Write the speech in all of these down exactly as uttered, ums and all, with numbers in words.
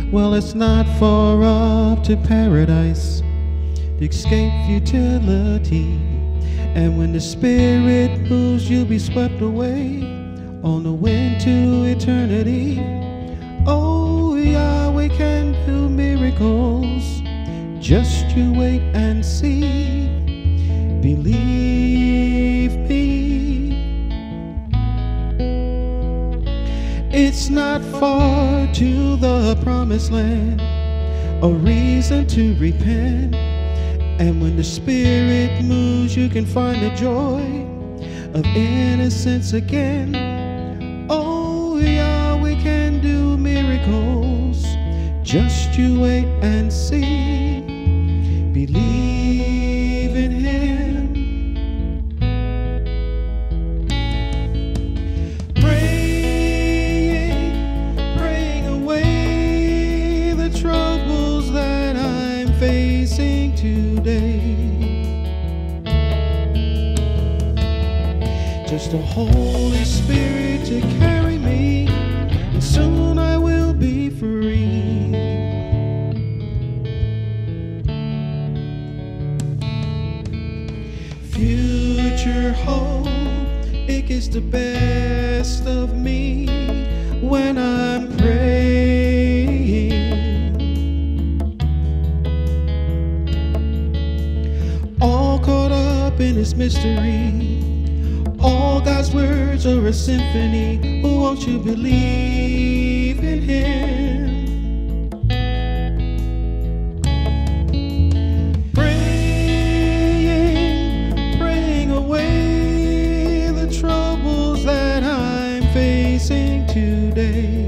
Well, it's not far off to paradise, to escape futility. And when the Spirit moves, you'll be swept away on the wind to eternity. Oh, Yahweh can do miracles. Just you wait and see. Believe me. It's not far to the promised land, a reason to repent. And when the Spirit moves, you can find the joy of innocence again. Oh, Yahweh can do miracles. Just you wait and see. Believe in Him. Praying, praying away the troubles that I'm facing today. Just the Holy Spirit to carry me, and soon I will be free. Future hope, it gets the best of me when I'm praying. All caught up in His mystery, all God's words are a symphony. Oh, won't you believe in Him? Praying, praying away the troubles that I'm facing today.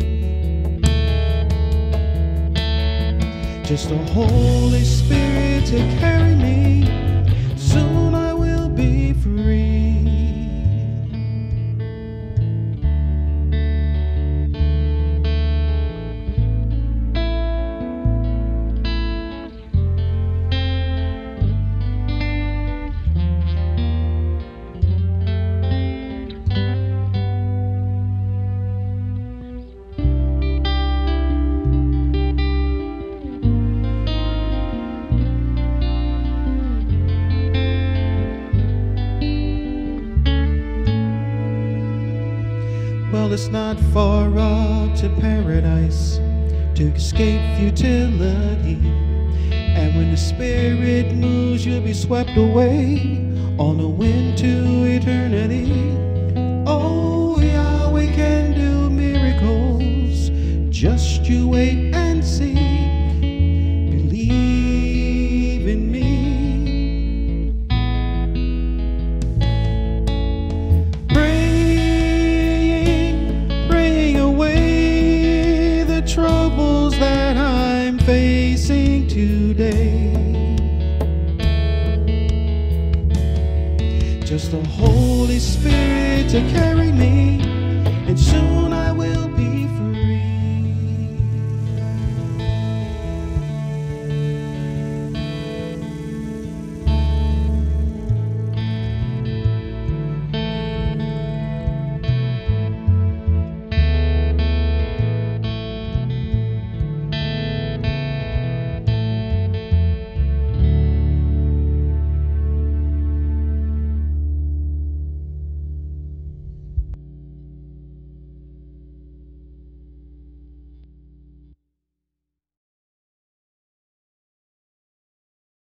Just the Holy Spirit to carry me, soon I will be free. Well, it's not far off to paradise, to escape futility. And when the Spirit moves, you'll be swept away on the wind to eternity. Oh, Yahweh can do miracles. Just you wait and see. Believe in me. Troubles that I'm facing today. Just the Holy Spirit to carry me, and soon I will be